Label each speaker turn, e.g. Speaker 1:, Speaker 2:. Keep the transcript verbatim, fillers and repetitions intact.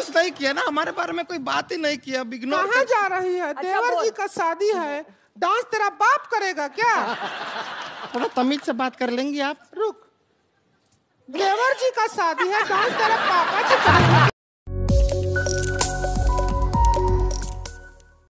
Speaker 1: Announce नहीं किया ना, हमारे बारे में कोई बात ही नहीं किया। इग्नोर।
Speaker 2: कहाँ जा रही है?
Speaker 3: अच्छा,
Speaker 2: देवर जी का शादी है, डांस तेरा बाप करेगा क्या?
Speaker 1: थोड़ा तमीज से बात कर लेंगी आप?
Speaker 2: रुक, देवर जी का शादी है, डांस तेरा पापा जी करेंगे